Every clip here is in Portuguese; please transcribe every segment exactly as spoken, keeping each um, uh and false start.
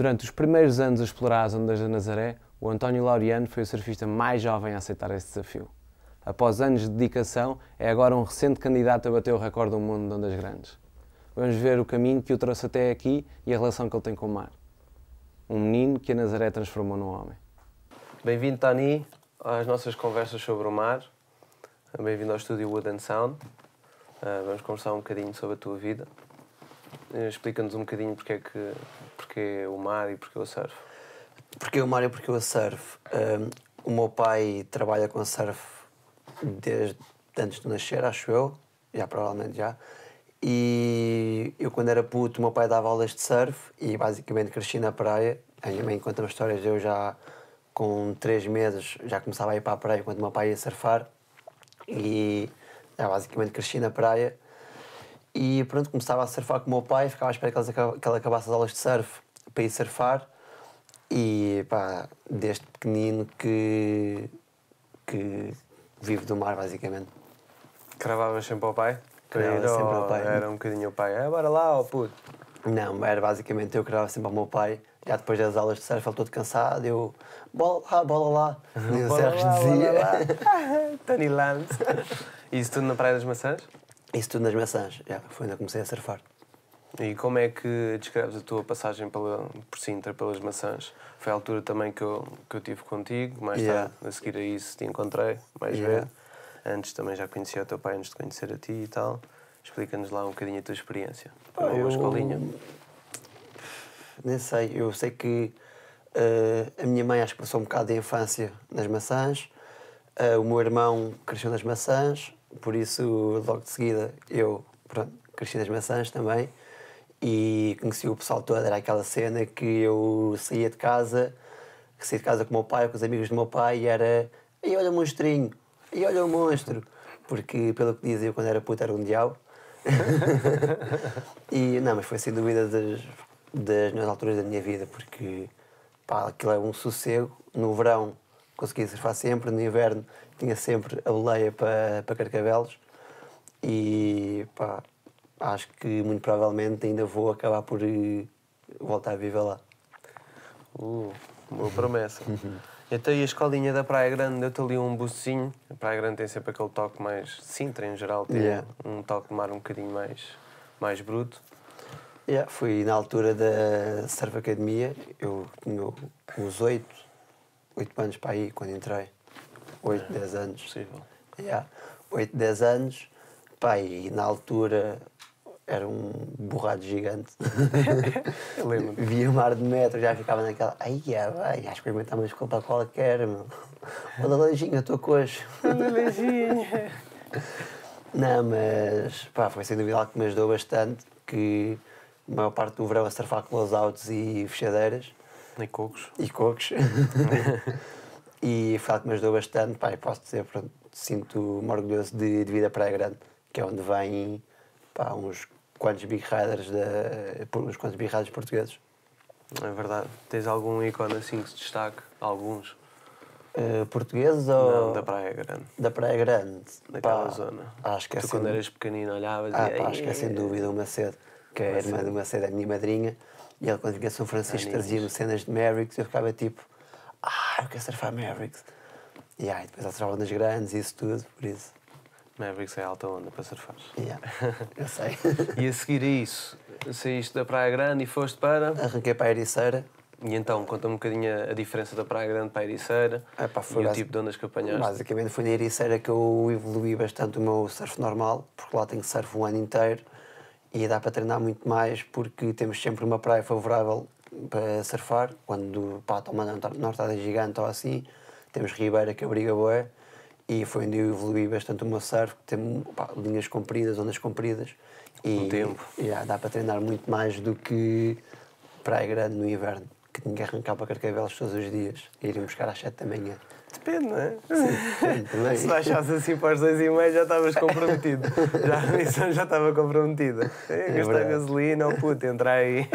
Durante os primeiros anos a explorar as ondas da Nazaré, o António Laureano foi o surfista mais jovem a aceitar esse desafio. Após anos de dedicação, é agora um recente candidato a bater o recorde do mundo de ondas grandes. Vamos ver o caminho que o trouxe até aqui e a relação que ele tem com o mar. Um menino que a Nazaré transformou num homem. Bem-vindo, Tony, às nossas conversas sobre o mar. Bem-vindo ao estúdio Wood and Sound. Uh, vamos conversar um bocadinho sobre a tua vida. Uh, Explica-nos um bocadinho porque é, que, porque é o mar e porque é o surf. Porque o mar e porque o surf. Um, o meu pai trabalha com surf desde antes de nascer, acho eu. Já, provavelmente já. E eu, quando era puto, o meu pai dava aulas de surf e basicamente cresci na praia. A minha mãe conta-me histórias, eu já com três meses já começava a ir para a praia enquanto o meu pai ia surfar. E já, basicamente cresci na praia. E pronto, começava a surfar com o meu pai, ficava à espera que ele, que ele acabasse as aulas de surf para ir surfar. E pá, desde pequenino que, que vivo do mar, basicamente. Cravavas sempre ao pai? Cravava sempre ao pai. Era um bocadinho o pai. É, bora lá, ó puto. Não, era basicamente eu que cravava sempre ao meu pai. Já depois das aulas de surf, ele todo cansado, eu... Bola lá, bola lá. Nem o Sérgio dizia. Tony Land. E isso tudo na Praia das Maçãs? Isso tudo nas maçãs, já, foi onde eu comecei a surfar. E como é que descreves a tua passagem pela, por Sintra, pelas maçãs? Foi a altura também que eu, que eu tive contigo, mais Yeah. tarde, a seguir a isso, te encontrei, mais Yeah. vezes. Antes também já conhecia o teu pai, antes de conhecer a ti e tal. Explica-nos lá um bocadinho a tua experiência. Foi uma boa escolinha? Nem sei, eu sei que uh, a minha mãe acho que passou um bocado de infância nas maçãs, uh, o meu irmão cresceu nas maçãs, por isso logo de seguida eu pronto, cresci nas maçãs também e conheci o pessoal todo. Era aquela cena que eu saía de casa, saía de casa com o meu pai, com os amigos do meu pai e era e olha o monstrinho, e olha o monstro, porque pelo que dizia eu quando era puto era um diabo. E não, mas foi sem dúvida das, das melhores alturas da minha vida, porque pá, aquilo é um sossego. No verão conseguia surfar sempre, no inverno tinha sempre a boleia para, para Carcavelos e pá, acho que muito provavelmente ainda vou acabar por uh, voltar a viver lá. Uh, boa promessa. Então, e a escolinha da Praia Grande deu-te ali um boostzinho? A Praia Grande tem sempre aquele toque mais... Sintra, em geral, tem Yeah. um toque de mar um bocadinho mais, mais bruto. Yeah, fui na altura da Surf Academia, eu tinha uns oito, oito anos para aí quando entrei. oito, dez anos. Possível. Yeah, oito, dez anos. Pá, e na altura era um borrado gigante. Eu lembro. Via o mar de metro, já ficava naquela. Ai, é bem, acho que experimentar uma desculpa qualquer, meu. Olha, Leijinho, a tua coxa. Olha, Leijinho. Não, mas pá, foi sem dúvida algo que me ajudou bastante, que a maior parte do verão a surfar close-outs e fechadeiras. E cocos. E cocos. E foi algo que me ajudou bastante, pá, e posso dizer, pronto, sinto-me orgulhoso de, de vir à Praia Grande, que é onde vêm pá, uns quantos big riders, de, uns quantos big riders portugueses. É verdade. Tens algum ícone assim que se destaque? Alguns? Uh, portugueses ou... Não, da Praia Grande. Da Praia Grande. Daquela Pá, zona. Acho que é Tu sem... quando eras pequenino olhavas ah, e... pá, acho que é sem dúvida o Macedo, que é a irmã do Macedo, é a minha madrinha, e ele quando vinha a São Francisco trazia-me cenas de Mavericks e eu ficava tipo, ah, eu quero surfar Mavericks. E aí depois ele surfava nas grandes e isso tudo, por isso. Mavericks é alta onda para surfar. Yeah, eu sei. E a seguir a isso, saíste da Praia Grande e foste para... Arranquei para a Ericeira. E então, conta-me um bocadinho a diferença da Praia Grande para a Ericeira é, pá, e o tipo de ondas que apanhaste. Basicamente foi na Ericeira que eu evolui bastante o meu surf normal, porque lá tenho surf o ano inteiro e dá para treinar muito mais porque temos sempre uma praia favorável para surfar, quando pá, está uma nortada gigante ou assim, temos Ribeira que abriga bué e foi onde eu evolui bastante o meu surf, que tem pá, linhas compridas, ondas compridas e um tempo. Yeah, dá para treinar muito mais do que Praia Grande no inverno, que tinha que arrancar para Carcavelos todos os dias e irem buscar às sete da manhã. Depende, não é? Sim, também. Se baixasse assim para as dois e meio já estavas comprometido. Já a missão já estava comprometida. É, gastar verdade. gasolina, oh puto, entra aí.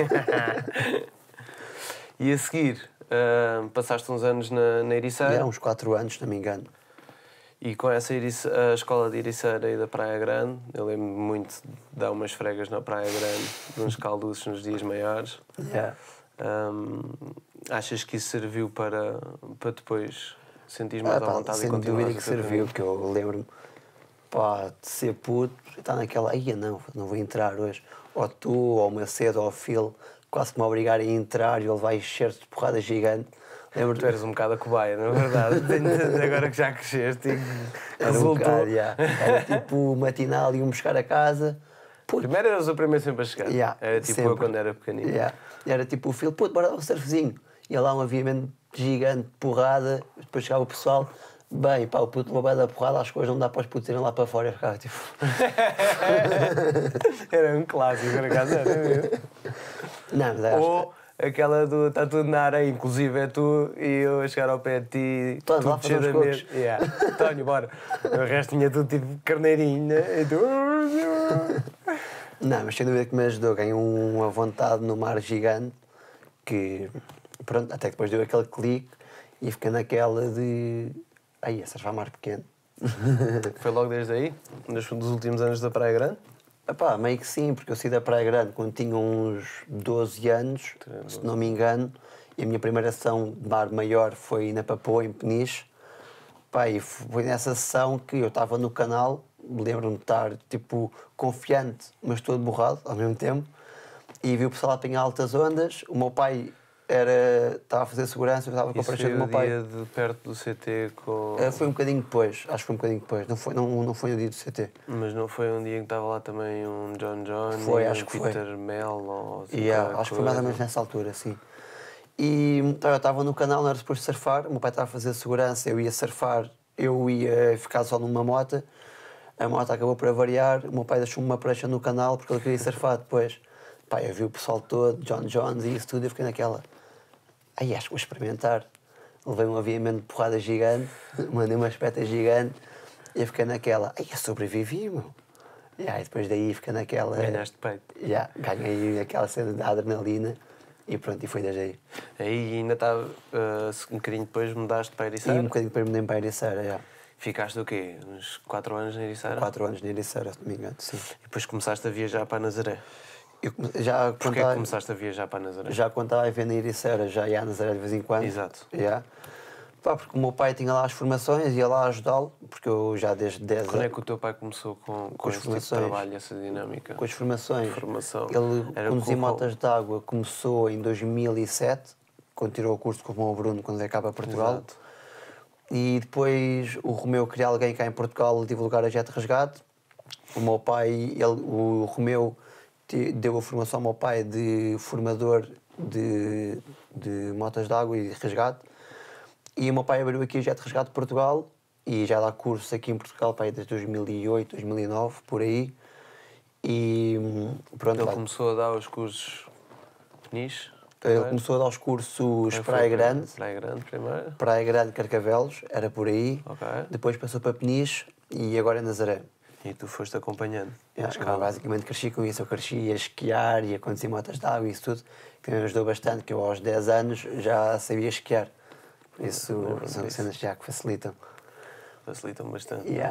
E a seguir, uh, passaste uns anos na, na Ericeira. Há uns quatro anos, se não me engano. E com essa Erice, a escola de Ericeira e da Praia Grande, eu lembro muito de dar umas fregas na Praia Grande, uns calduços nos dias maiores. Yeah. Hum, achas que isso serviu para, para depois sentir mais Ah, à pá, vontade e sem continuar dúvida a que ser serviu, caminho? que eu lembro-me, pá, de ser puto, estar naquela, ai não, não vou entrar hoje. Ou tu, ou o Macedo, ou o Phil, quase que me obrigarem a entrar e ele vai encher-se de porrada gigante. Lembro Tu eras um bocado a cobaia, não é verdade? Agora que já cresceste e Era um resultou. bocado, yeah. Era tipo matinal, iam buscar a casa. Puto, Primeiro eras o primeiro sempre a chegar. yeah, Era tipo sempre. eu quando era pequenino. Yeah. Era tipo o Phil, puto, bora dar um surfzinho. E lá um aviamento gigante, porrada, depois chegava o pessoal, bem, pá, o puto levou da porrada, as coisas não dá para os putos irem lá para fora. Eu ficava tipo. Era um clássico, por acaso era mesmo. Não, mas acho Ou aquela do está tudo na areia, inclusive é tu e eu a chegar ao pé de ti, Tô, vá tudo fazer cheio uns de cocos. medo. Yeah. Tónio, bora. O resto tinha tudo tipo carneirinho, né? E tu. Não, mas sem dúvida que me ajudou. Ganhei uma vontade no mar gigante que, pronto, até que depois deu aquele clique e fiquei naquela de. Ai, essa já mar pequeno. Foi logo desde aí, nos dos últimos anos da Praia Grande. Epá, meio que sim, porque eu saí da Praia Grande quando tinha uns doze anos, se não me engano, e a minha primeira sessão de mar maior foi na Papoa, em Peniche. Pá, e foi nessa sessão que eu estava no canal, lembro-me de estar, tipo, confiante, mas todo borrado, ao mesmo tempo, e vi o pessoal a apanhar altas ondas. O meu pai era, estava a fazer segurança, eu estava com a Isso prancha foi do meu o pai. dia de perto do C T com... Eh, Foi um bocadinho depois, acho que foi um bocadinho depois, não foi, não, não foi no dia do C T. Mas não foi um dia em que estava lá também um John John Foi, e acho um que foi. Peter Mel ou assim Yeah, qualquer acho que foi mais ou coisa. menos nessa altura, sim. E então, eu estava no canal, não era suposto surfar, o meu pai estava a fazer segurança, eu ia surfar, eu ia ficar só numa moto, a moto acabou por avariar, o meu pai deixou-me uma prancha no canal porque ele queria surfar depois. Pá, eu vi o pessoal todo, John Jones e isso tudo, e eu fiquei naquela, ai, acho que vou experimentar. Levei um aviamento de porrada gigante, mandei uma espeta gigante, e eu fiquei naquela, ai, eu sobrevivi, meu. E aí depois daí fiquei naquela... Ganhaste peito. Já, ganhei aquela cena da adrenalina e pronto, e foi desde aí. Aí ainda estava, uh, um bocadinho depois mudaste para E Ericeira. um bocadinho depois mudei para a Ericeira, já. Ficaste o quê? Uns quatro anos na Ericeira? Quatro anos na Ericeira, se não me engano, sim. E depois começaste a viajar para Nazaré. Eu come- já Porquê é que contava, começaste a viajar para Nazaré? já quando estava a ver na Ericeira, já ia a Nazaré de vez em quando. Exato. Já. Pá, porque o meu pai tinha lá as formações, ia lá ajudá-lo, porque eu já desde dez Quando é anos... que o teu pai começou com, com, Com as esse tipo de formações. trabalho, essa dinâmica? Com as formações. Formação. Ele Era conduzir com- motas de água começou em dois mil e sete, quando tirou o curso com o irmão Bruno, quando veio cá para Portugal. Exato. E depois o Romeu queria alguém cá em Portugal divulgar a Jet Resgate. O meu pai, ele, o Romeu te- deu a formação ao meu pai de formador de, de motas de água e de resgate. E o meu pai abriu aqui a Jet Resgate de Portugal e já dá curso aqui em Portugal pai, desde dois mil e oito, dois mil e nove, por aí. E hum, pronto, Ele pá, começou a dar os cursos Peniche. ele começou a dar os cursos Foi Praia Grande, Praia Grande primeiro. Praia Grande, Carcavelos, era por aí. Ok. Depois passou para Peniche e agora é Nazaré. E tu foste acompanhando. É, a eu escala. basicamente cresci com isso. Eu cresci a esquiar e a conduzir motas de água e isso tudo, que me ajudou bastante, que eu aos dez anos já sabia esquiar. Por isso Lembro-me são disso. cenas já que facilitam. Facilitam bastante. Yeah.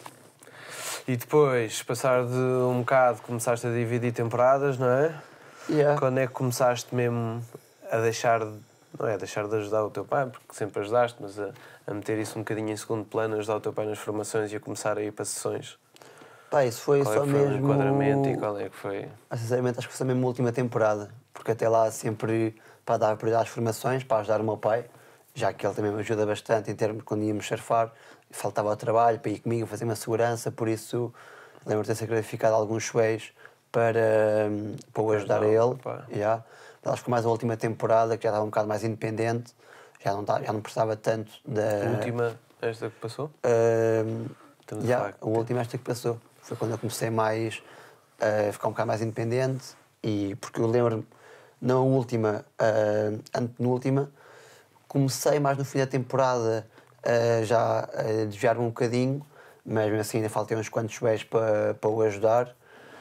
E depois, passar de um bocado, começaste a dividir temporadas, não é? Yeah. Quando é que começaste mesmo a deixar, de- não é a deixar de ajudar o teu pai, porque sempre ajudaste, mas a, a meter isso um bocadinho em segundo plano, ajudar o teu pai nas formações e a começar a ir para sessões? Pá, isso foi Qual é só que foi o mesmo... enquadramento e qual é que foi? Ah, sinceramente, acho que foi só mesmo a última temporada, porque até lá sempre para dar prioridade às formações, para ajudar o meu pai, já que ele também me ajuda bastante em termos de quando íamos surfar, faltava ao trabalho para ir comigo fazer uma segurança, por isso lembro-me de ter sacrificado alguns chueios para, hum, para o ajudar a ajudar o ele. pai. Yeah. Mas acho que foi mais a última temporada, que já estava um bocado mais independente, já não, estava- já não precisava tanto da... A última, esta que passou? Hum, Estamos a yeah, falar a última esta que passou. Foi quando eu comecei mais a ficar um bocado mais independente e porque eu lembro-me, na última, uh, antepenúltima, comecei mais no fim da temporada uh, já a desviar-me um bocadinho, mas mesmo assim ainda faltei uns quantos joelhos para, para o ajudar.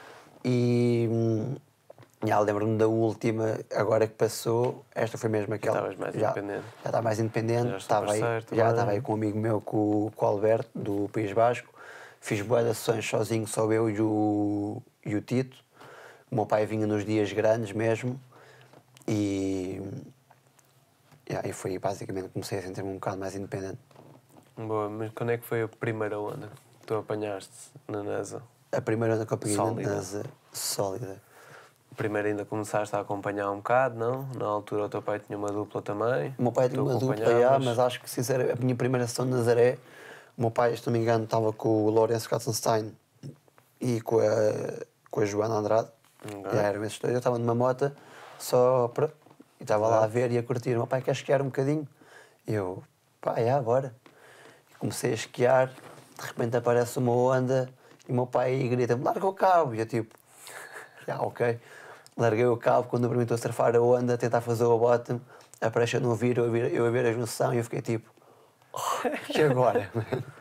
E hum, já lembro-me da última, agora que passou, esta foi mesmo aquela. estavas mais já, independente. Já estava mais independente, Já estava aí, parceiro já também. estava aí com um amigo meu, com, o- com o Alberto, do País Basco. Fiz boas sessões sozinho, só eu e o, e o Tito. O meu pai vinha nos dias grandes mesmo. E, yeah, e foi basicamente comecei a sentir-me um bocado mais independente. Boa, mas quando é que foi a primeira onda que tu apanhaste na NASA? A primeira onda que eu peguei na Sólida. NASA, sólida. Primeiro ainda começaste a acompanhar um bocado, não? Na altura o teu pai tinha uma dupla também. O meu pai tinha Tu uma dupla, acompanhavas? já, mas acho que sinceramente a minha primeira sessão de Nazaré, o meu pai, se não me engano, estava com o Lourenço Katzenstein e com a, com a Joana Andrade. Ok. Já eram esses dois. Eu estava numa moto só para. E estava lá a ver e a curtir. O meu pai quer esquiar um bocadinho. E eu, pá, já, bora. E comecei a esquiar, de repente aparece uma onda e o meu pai grita-me: larga o cabo. E eu tipo, já, ok. Larguei o cabo, quando me permitiu surfar a onda, tentar fazer o bottom, a prancha não vir, eu a ver, eu a ver a junção e eu fiquei tipo, oh, e agora?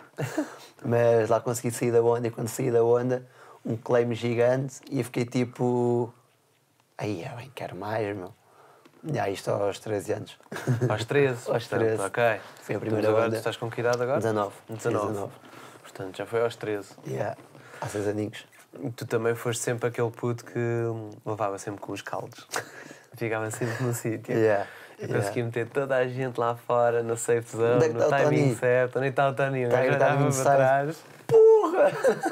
Mas lá consegui sair da onda e quando saí da onda, um claim gigante e eu fiquei tipo, aí, é bem, quero mais, meu. E aí, isto aos treze anos. Aos treze? Aos portanto, treze. Ok. Foi a primeira Então, agora, onda. tu estás com que idade agora? dezanove. dezanove. dezanove. Portanto, já foi aos treze. Yeah. Há seis aninhos. E tu também foste sempre aquele puto que levava sempre com os caldos. Ficava sempre no sítio. Yeah. Eu Yeah. consegui meter toda a gente lá fora, na safe zone, Onde é que no tá o timing Tony? certo. Onde está o Tony? O Tá, gajo ele tá olhava vindo para safe. trás. Porra!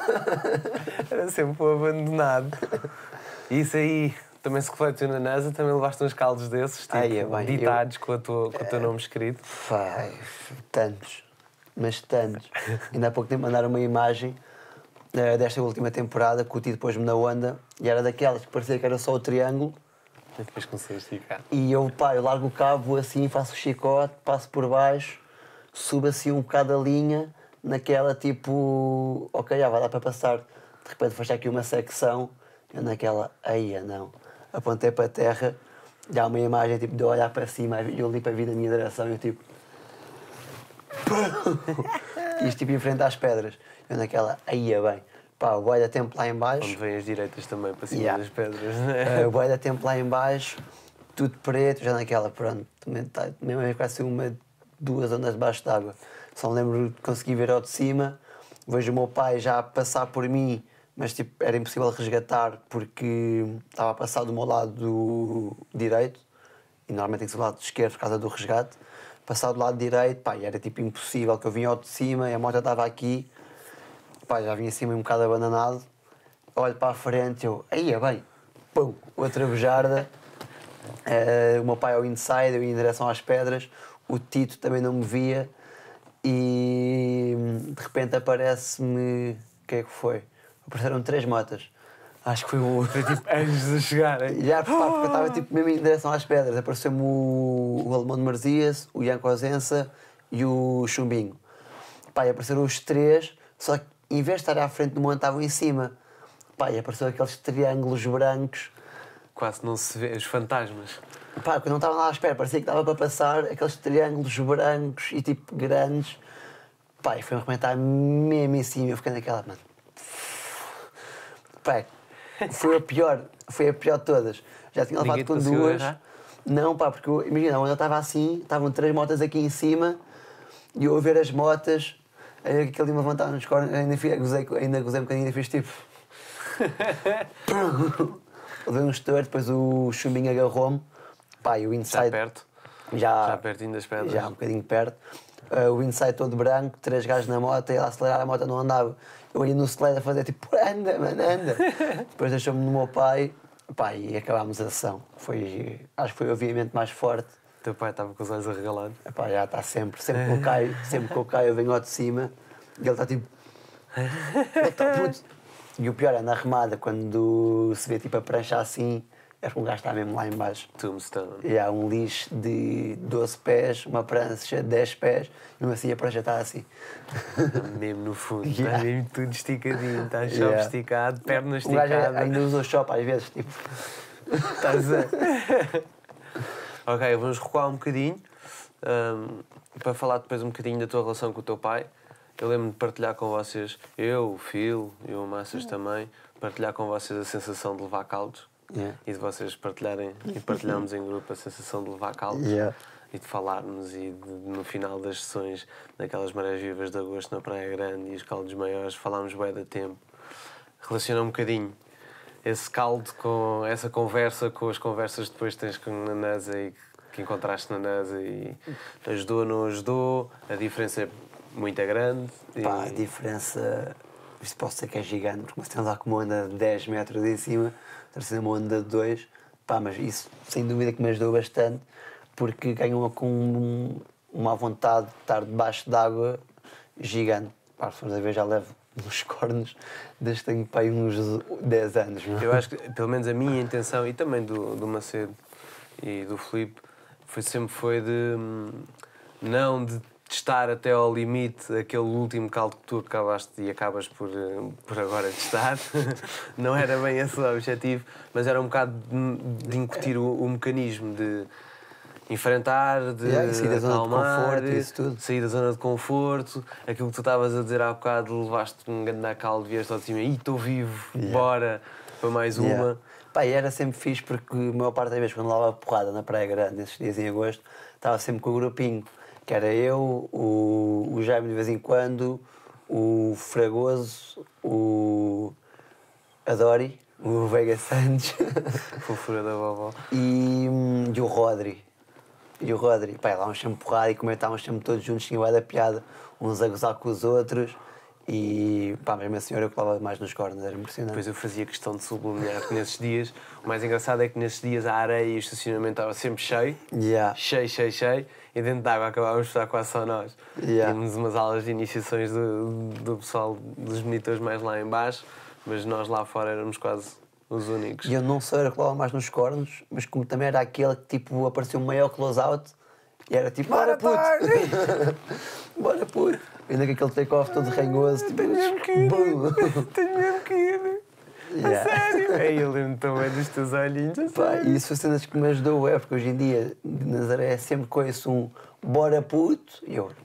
Era sempre o abandonado. E isso aí também se refletiu na NASA, também levaste uns caldos desses, tipo, Ai, é bem, ditados com, a tua, com o teu nome escrito. Pai, tantos, mas tantos. Ainda há pouco tempo mandaram uma imagem uh, desta última temporada que o Tito pôs-me na onda e era daquelas que parecia que era só o triângulo. E depois comecei a esticar. E eu, pá, eu largo o cabo assim, faço o chicote, passo por baixo, subo assim um bocado a linha, naquela tipo, ok, já vai dar para passar. De repente fecha aqui uma secção, eu naquela, aí não. Apontei para a terra, já há uma imagem tipo de eu olhar para cima e eu ali para vir na minha direção e eu tipo. Isto tipo em frente às pedras. Eu naquela, aí é bem. Pá, o boi da tempo lá em baixo. Onde vêm as direitas também para cima Yeah. das pedras, não é? Uh, o boi da tempo lá em baixo, tudo preto, já naquela, pronto. Também tá, mesmo é quase uma, duas ondas debaixo d'água. Só me lembro de conseguir ver ao de cima, vejo o meu pai já a passar por mim, mas tipo, era impossível resgatar porque estava a passar do meu lado do direito e normalmente tem que ser do lado esquerdo por causa do resgate. Passar do lado direito, pá, e era tipo impossível, que eu vinha ao de cima e a moto estava aqui, pá, já vinha assim um bocado abandonado. Olho para a frente, eu, aí é bem, pum, outra bujarda. Uh, o meu pai ao inside, eu ia em direção às pedras, o Tito também não me via e de repente aparece-me, o que é que foi? Apareceram três motas. Acho que foi o. Foi tipo anjos a chegarem. Já, pá, porque eu estava tipo, mesmo em direção às pedras. Apareceu-me o, o Alemão de Marzias, o Ian Cosença e o Chumbinho. Pá, e apareceram os três, só que em vez de estar à frente do monte, estavam em cima. Pá, e apareceram aqueles triângulos brancos. Quase não se vê, os fantasmas. Pá, quando não estava lá à espera, parecia que estava para passar aqueles triângulos brancos e tipo grandes. Pá, e foi-me arrebentar mesmo em cima. Eu fiquei naquela, mano. Pá, foi a pior, foi a pior de todas. Já tinha levado Ninguém te com conseguiu duas. errar? Não, pá, porque eu, imagina, onde eu estava assim, estavam três motas aqui em cima e eu a ver as motas, aí aquele me levantar nos cornos, ainda, fiz, gozei, ainda gozei um bocadinho, ainda fiz tipo. Levei um estouro, depois o chumbinho agarrou-me. Pá, e o inside. Já perto? Já, Já pertinho das pedras? Já um bocadinho perto. Uh, o inside todo branco, três gajos na moto, e a acelerar a moto não andava. Eu ia no sled a fazer tipo, anda, mano, anda. Depois deixou-me no meu pai, pá, e acabámos a sessão. Foi, acho que foi obviamente mais forte. O teu pai estava com os olhos arregalados. Epá, já está sempre, sempre que eu caio, sempre que eu caio eu venho ao de cima e ele está tipo. Ele está puto. E o pior é na remada, quando se vê tipo a prancha assim, é porque um gajo está mesmo lá em baixo. Tombstone. E há um lixo de doze pés, uma prancha de dez pés, e mesmo assim a prancha está assim. Está mesmo no fundo, está Yeah. mesmo tudo esticadinho, está shop Yeah. esticado, pernas O gajo esticadas. ainda usa o shop às vezes, tipo. Estás a... Ok, vamos recuar um bocadinho um, para falar depois um bocadinho da tua relação com o teu pai. Eu lembro-me de partilhar com vocês, eu, o Phil e o Massas também, partilhar com vocês a sensação de levar caldos. Yeah. E de vocês partilharem e partilharmos em grupo a sensação de levar caldos. Yeah. E de falarmos e de, no final das sessões, naquelas marés vivas de agosto na Praia Grande e os caldos maiores, falámos bem da tempo. Relaciona um bocadinho esse caldo com essa conversa, com as conversas que depois tens com na NASA e que encontraste na NASA e ajudou ou não ajudou, a diferença é muito grande. E... Pá, a diferença, isto posso dizer que é gigante, porque nós temos lá com uma onda de dez metros em cima, terceira uma onda de dois, pá, mas isso sem dúvida que me ajudou bastante, porque ganhou com um, uma vontade de estar debaixo d'água gigante. Pá, se formos a ver, já levo uns cornos desde que tenho, pá, uns dez anos. Não? Eu acho que, pelo menos a minha intenção, e também do, do Macedo e do Filipe, foi, sempre foi de não de testar até ao limite aquele último caldo que tu acabaste e acabas por, por agora testar. Não era bem esse o objetivo, mas era um bocado de, de incutir o, o mecanismo de enfrentar, de yeah, sair da zona acalmar, de conforto, isso tudo. sair da zona de conforto, aquilo que tu estavas a dizer há bocado, levaste um grande caldo, vieste ao de cima, e estou vivo, yeah. bora, para mais uma. Yeah. Pá, e era sempre fixe porque a maior parte das vezes quando levava porrada na Praia Grande, nesses dias em agosto, estava sempre com o grupinho, que era eu, o, o Jaime de vez em quando, o Fragoso, o Adori, o Veiga Santos fofura da vovó, e, e o Rodri. E o Rodri, pá, lá uns sempre porrada e comentávamos sempre todos juntos, tinha bué da piada, uns a gozar com os outros. E pá, mesmo a senhora eu colava mais nos cornos, era impressionante. Depois eu fazia questão de sublinhar que nesses dias, o mais engraçado é que nesses dias a areia e o estacionamento estava sempre cheio, yeah. cheio, cheio, cheio, e dentro de água acabávamos de estar quase só nós. Yeah. Tínhamos umas aulas de iniciações do, do pessoal, dos monitores mais lá em baixo, mas nós lá fora éramos quase os únicos. E eu não só era que colava mais nos cornos, mas como também era aquele que tipo apareceu um maior close-out e era tipo, bora puto! Bora puto! Ainda que aquele take-off todo ranhoso, tipo, tenho mesmo que ir, tenho mesmo que ir, yeah. A sério. Ei, eu lembro também dos teus olhinhos, a pá, sério. e isso foi cenas que me ajudou, é, porque hoje em dia, de Nazaré, é sempre conheço um bora puto, e eu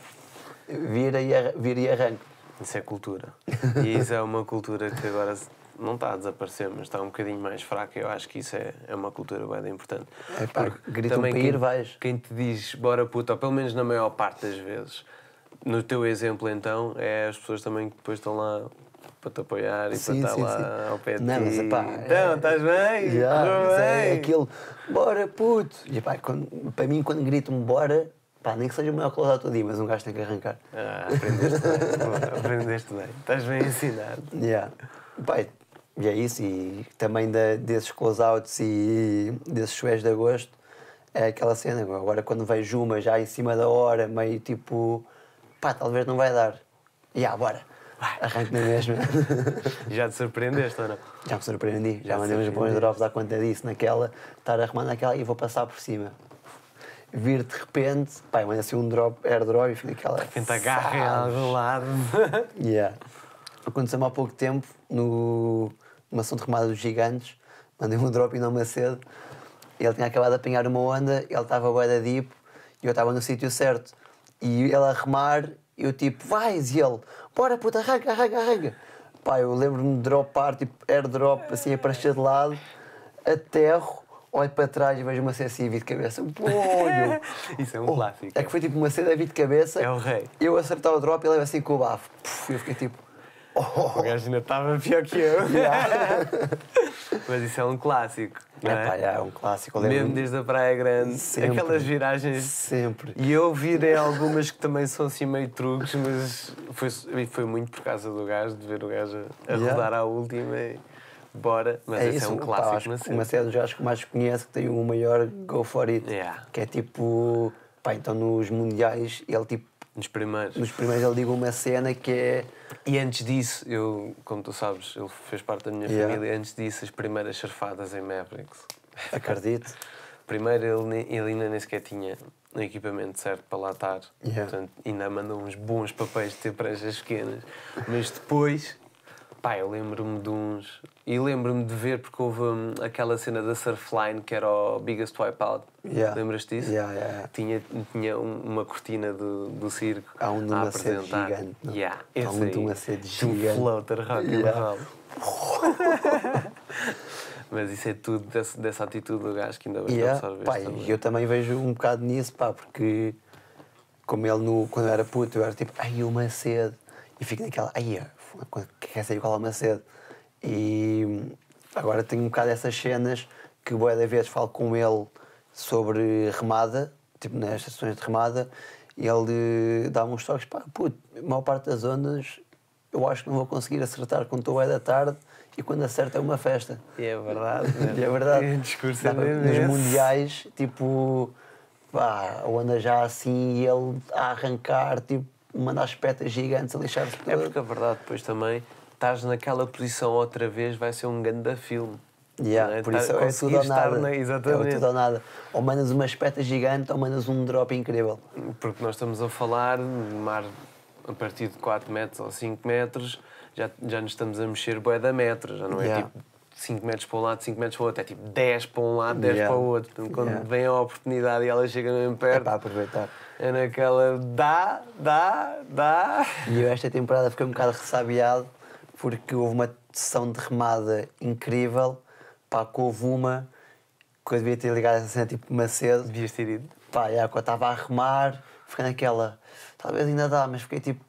vira e, arra, vira e arranco. Isso é cultura. E isso é uma cultura que agora não está a desaparecer, mas está um bocadinho mais fraca. Eu acho que isso é, é uma cultura bem importante. É pá, gritam para ir, vais. Quem te diz bora puto, ou pelo menos na maior parte das vezes, no teu exemplo, então, é as pessoas também que depois estão lá para te apoiar e sim, para estar sim, lá sim. ao pé de não, ti. Mas, epá, então, é... estás bem? Yeah, bem? É aquele, bora puto! E, epá, quando, para mim, quando gritam bora, pá, nem que seja o maior close todo dia, mas um gajo tem que arrancar. Ah, aprendeste bem. Aprendeste bem. Estás bem ensinado. Yeah. Epá, e é isso, e também da, desses close-outs e desses sués de agosto, é aquela cena. Agora, quando vejo uma já em cima da hora, meio tipo... pá, talvez não vai dar. E ah, bora, arranque na mesma. Já te surpreendeste ou não? Já me surpreendi, já, Já mandei uns bons drops à conta disso, naquela, estar a arrumar naquela e vou passar por cima. Vir de repente, pá, eu mandei assim um drop, airdrop e fico naquela. De repente agarra em algum lado. Yeah. Aconteceu-me há pouco tempo, no, numa ação de remada dos gigantes, mandei um drop e não Macedo, ele tinha acabado de apanhar uma onda, ele estava bué da deep e eu estava no sítio certo. E ele a remar, eu tipo, vais, e ele, bora puta, arranca, arranca, arranca. Pá, eu lembro-me de dropar, tipo, airdrop, assim, a prancha de lado, aterro, olho para trás e vejo uma C S I de cabeça. Olho! Isso é um oh, clássico. É que foi tipo uma C D de cabeça. É o rei. Eu acertar o drop e ele leva assim com o bafo. E eu fiquei tipo... Oh. O gajo ainda estava pior que eu. Yeah. Mas isso é um clássico. Não é? É, pá, é um clássico. Mesmo desde a Praia Grande, sempre, aquelas viragens. Sempre. E eu virei algumas que também são assim meio truques, mas foi, foi muito por causa do gajo, de ver o gajo a Yeah. rodar à última e bora. Mas É esse isso, é um pá, clássico. acho Mas que uma série dos jogos que mais conheço que tem o maior Go For It. Yeah. Que é tipo... Pá, então nos mundiais ele tipo... Nos primeiros. Nos primeiros ele diga uma cena que é... E antes disso, eu, como tu sabes, ele fez parte da minha Yeah. família, antes disso as primeiras surfadas em Mavericks. Acredito. Primeiro ele, ne- ele ainda nem sequer tinha o equipamento certo para lá estar, Yeah. portanto ainda mandou uns bons papéis de ter pranchas pequenas, mas depois, pá, eu lembro-me de uns, e lembro-me de ver porque houve hum, aquela cena da Surfline que era o Biggest Wipeout, Yeah. lembras-te disso? Yeah, yeah, yeah. Tinha, tinha um- uma cortina do, do circo Há um de a uma sede apresentar. gigante, não? Yeah, Há esse um de aí, uma sede de um gigante. floater rock and Yeah. roll. Mas isso é tudo dessa, dessa atitude do gajo que ainda bem que Yeah, absorveste pá, também. e eu também vejo um bocado nisso, pá, porque como ele no, quando eu era puto, eu era tipo, ai, o Macedo. E fico naquela, ai, quer saber qual é o Macedo? E agora tenho um bocado essas cenas que boa da vez falo com ele sobre remada, tipo nas estações de remada, e ele dá-me uns toques, pá, puto, a maior parte das ondas eu acho que não vou conseguir acertar quando estou bem da tarde e quando acerto é uma festa. E é verdade, né? E é verdade. O discurso Dá é para- mesmo Nos esse. mundiais, tipo, pá, a onda já assim e ele a arrancar, tipo, mandar as petas gigantes a lixar-se É todo. porque a verdade depois também, estás naquela posição outra vez, vai ser um grande filme. Yeah, não é? por Tá- isso é tudo conseguir ou estar nada. na- É o exatamente. tudo ou nada. Ou mandas uma espeta gigante ou mandas um drop incrível. Porque nós estamos a falar de mar a partir de quatro metros ou cinco metros, já, já nos estamos a mexer bué da metros, já não é Yeah. tipo cinco metros para um lado, cinco metros para o outro, é tipo dez para um lado, dez Yeah. para o outro. Portanto, quando Yeah. vem a oportunidade e ela chega mesmo É perto, para aproveitar. é naquela dá, dá, dá. E eu esta temporada fiquei um bocado ressabiado porque houve uma sessão de remada incrível. Pá, que houve uma que eu devia ter ligado essa cena tipo Macedo. Devias ter ido. Pá, já, quando eu estava a remar, fiquei naquela. Talvez ainda dá, mas fiquei tipo.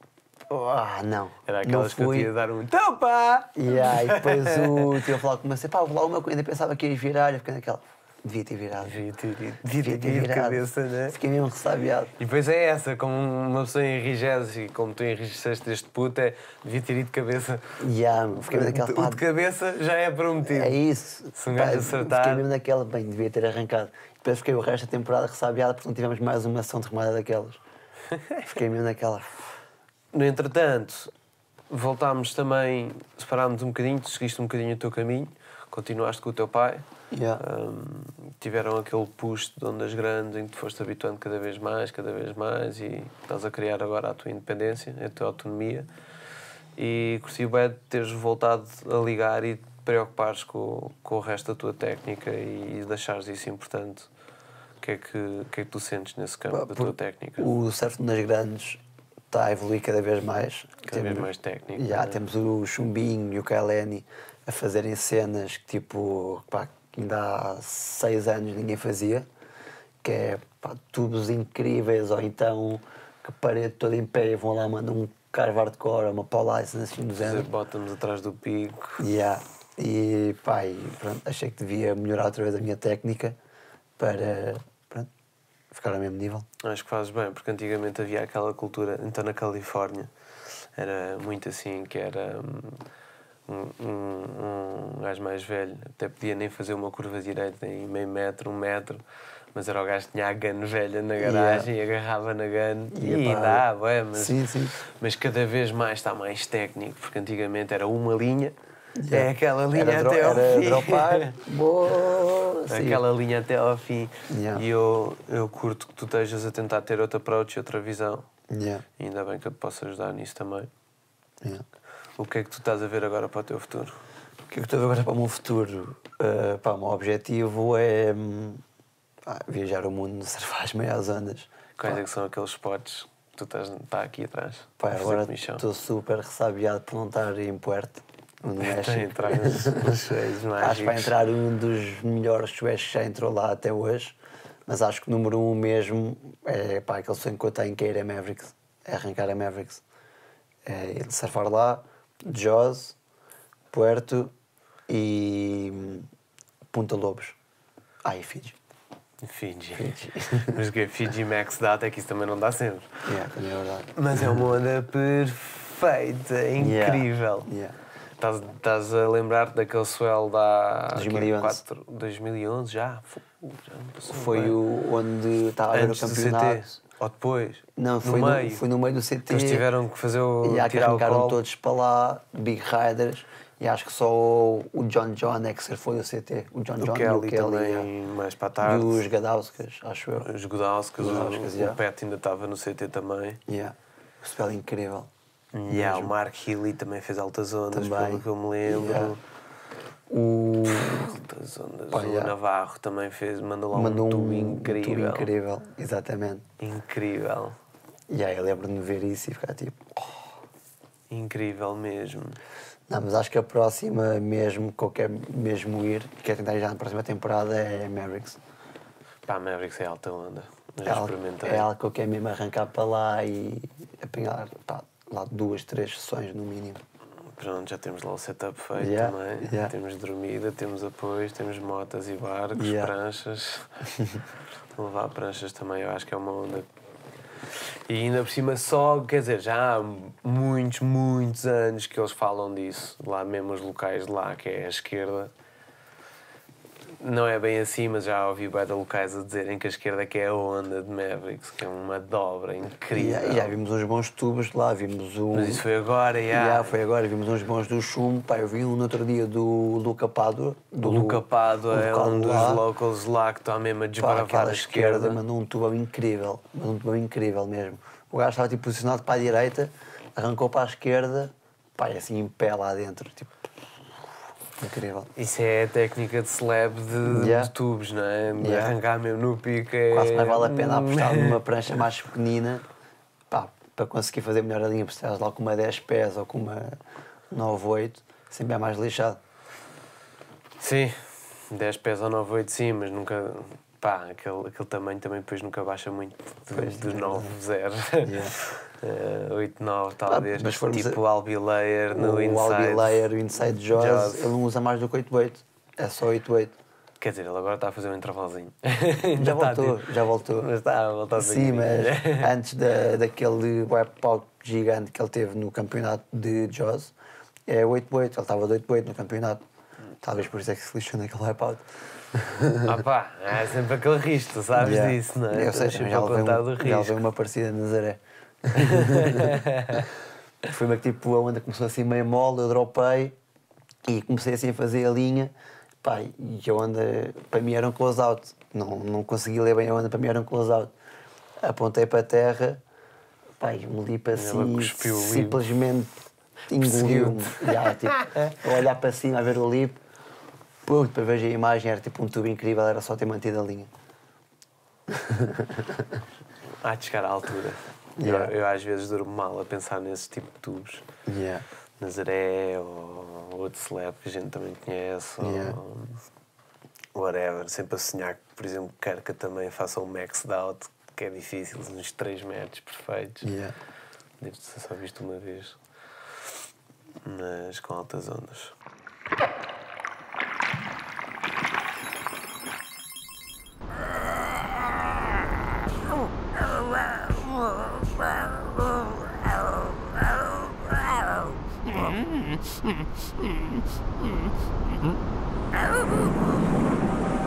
Ah, não. Era não aquelas que eu fui. tinha de dar um então pá! Yeah, e depois o estive a falar com o Macedo, pá, vou lá uma coisa, ainda pensava que ias virar, eu fiquei naquela. Devia ter virado. Devia ter ido. Devia ter ido de virado. cabeça, né? Fiquei mesmo ressabiado. E depois é essa, como uma pessoa enrijece e como tu enrijeceste este puto, é devia ter ido de cabeça. Yeah, fiquei mesmo naquela. O Pá, de cabeça já é prometido. é isso. Se um gajo Pá, acertar- Fiquei mesmo naquela, bem, devia ter arrancado. Depois fiquei o resto da temporada ressabiado porque não tivemos mais uma ação de remada daquelas. Fiquei mesmo naquela. No entretanto, voltámos também, separámos um bocadinho, tu seguiste um bocadinho o teu caminho, continuaste com o teu pai. Yeah. Hum, tiveram aquele push de ondas grandes em que te foste habituando cada vez mais, cada vez mais e estás a criar agora a tua independência, a tua autonomia e curti bem de teres voltado a ligar e te preocupares com, com o resto da tua técnica e deixares isso importante. O que é que, o que é que tu sentes nesse campo da tua Por- técnica? O surf nas grandes está a evoluir cada vez mais. Cada vez mais técnico. Já, né? temos o Chumbinho e o Kaeleni a fazerem cenas que tipo, pá, que ainda há seis anos ninguém fazia, que é pá, tubos incríveis, ou então que a parede toda em pé e vão lá mandar um carve hardcore, uma Paul License assim do Fazer género. bottoms atrás do pico. Yeah. E pá, e, pronto, achei que devia melhorar outra vez a minha técnica para pronto, ficar ao mesmo nível. Acho que fazes bem, porque antigamente havia aquela cultura, então na Califórnia era muito assim, que era um, um, um gajo mais velho, até podia nem fazer uma curva direita em meio metro, um metro, mas era o gajo que tinha a gun velha na garagem Yeah. e agarrava na gun E, e, epá, dá, ué, mas, sim, sim. mas cada vez mais está mais técnico, porque antigamente era uma linha, Yeah. é aquela linha Era, dro até ao era fim. dropar, boa, sim. Aquela linha até ao fim. Yeah. E eu, eu curto que tu estejas a tentar ter outro approach, outra visão. Yeah. E ainda bem que eu te posso ajudar nisso também. Yeah. O que é que tu estás a ver agora para o teu futuro? O que é que eu estou a ver agora para o meu futuro? Uh, pá, o meu objetivo é hum, pá, viajar o mundo, surfar as meias ondas. Quais Pá, é que são aqueles spots que tu estás está aqui atrás? pá, a fazer agora comissão? estou super ressabiado por não estar em Puerto, no Tem México. entrar nos nos cheios mágicos. Acho que vai entrar um dos melhores sués que já entrou lá até hoje, mas acho que o número um mesmo é pá, aquele sonho que eu tenho que é ir a Mavericks, é arrancar a Mavericks. É ir surfar lá, Jaws, Puerto e hum, Punta Lobos. Ah, e Fiji. Fiji. Fiji. Mas o que é Fiji Max Data é que isso também não dá sempre. Yeah, também é verdade. Mas é uma onda perfeita, é incrível. Yeah. Estás, estás a lembrar-te daquele swell da dois mil e onze. quatro, dois mil e onze já? Fu- já não passou Foi bem. o, onde estava a ver o Antes do C T? campeonato. Ou depois? Não, foi no no, meio. foi no meio do C T. Eles tiveram que fazer o E há que tirar o arrancaram colo. todos para lá, Big Riders, e acho que só o o John John é que se foi do C T. O John O John e Kelly o Kelly. também yeah. mais para a E tarde. os Gadauskas, acho eu. Os Godauskas, o, Godauskas, o yeah. Pet ainda estava no C T também. Yeah. O spell incrível. E há o Mark Healy também fez altas ondas, Também. pelo que eu me lembro. Yeah. O... Altas ondas. Pá, o yeah. Navarro também fez, mandou lá Mandou um tubo um incrível. tubo incrível, exatamente. Incrível. E aí eu lembro-me de ver isso e ficar tipo... Incrível mesmo. Não, mas acho que a próxima mesmo, que eu quero mesmo ir, que quero tentar ir já na próxima temporada, é Mavericks. Pá, Mavericks é alta onda. Eu É já algo, experimentei. é algo que eu quero mesmo arrancar para lá e apanhar pá, lá duas, três sessões no mínimo. pronto, já temos lá o setup feito Yeah, também. yeah. Temos dormida, temos apoios, temos motas e barcos, Yeah. pranchas. Levar pranchas também, eu acho que é uma onda. E ainda por cima só, quer dizer, já há muitos, muitos anos que eles falam disso. Lá mesmo os locais de lá, que é a esquerda. Não é bem assim, mas já ouvi bué de locais a dizerem que a esquerda que é a onda de Mavericks, que é uma dobra incrível. E já vimos uns bons tubos lá, vimos um... Mas isso foi agora, já. Yeah, foi agora, vimos uns bons do Chumbo. Pá, eu vi um no outro dia do Luca Pádua. O Luca Pádua é um dos lá. locals lá que está mesmo a Pá, desbravar aquela a esquerda esquerda. mandou um tubão incrível, mandou um tubão incrível mesmo. O gajo estava tipo, posicionado para a direita, arrancou para a esquerda, pá, e assim em pé lá dentro, tipo, incrível. Isso é a técnica de slab de, Yeah. de tubos, não é? De Yeah. arrancar mesmo no pico. É... Quase mais vale a pena apostar numa prancha mais pequenina, pá, para conseguir fazer melhor a linha, porque se estás lá com uma dez pés ou com uma nove oito, sempre é mais lixado. Sim, dez pés ou nove, oito sim, mas nunca... Pá, aquele, aquele tamanho também depois nunca baixa muito de, Pois, de não é nove, zero. Yeah. uh, oito, nove talvez, mas formos tipo a- Albi Layer no O inside. Albi Layer, o Inside Jaws, Jaws. ele não usa mais do que oito oito, é só oito oito. Quer dizer, ele agora está a fazer um intervalozinho. Já Ainda está, voltou, tipo, já voltou. Mas está a voltar Sim, devagarinho. mas antes da, daquele wipeout gigante que ele teve no campeonato de Jaws, é oito oito, ele estava de oito oito no campeonato. Talvez por isso é que se lixou naquele wipeout. Ah pá, é sempre aquele risco, tu sabes Yeah. disso, não é? Eu sei, Estamos sempre já a levei, contar um, do já risco. levei uma parecida de Nazaré. Foi uma que tipo, a onda começou assim meio mole, eu dropei e comecei assim a fazer a linha. Pá, e a onda para mim era um close-out. Não, não consegui ler bem a onda, para mim era um close-out. Apontei para a terra, pá, e um lipo assim, cuspiu o lipo. simplesmente engoliu-me. Já, tipo, a olhar para cima, a ver o lipo, pum, depois vejo a imagem, era tipo um tubo incrível, era só ter mantido a linha. Há de chegar à altura. Yeah. Eu, eu às vezes durmo mal a pensar nesse tipo de tubos. Yeah. Nazaré ou outro slab que a gente também conhece. Yeah. Ou whatever. Sempre a sonhar que, por exemplo, Carca também faça um maxed out, que é difícil, uns três metros perfeitos. Yeah. Devo ter só visto uma vez. Mas com altas ondas. Oh,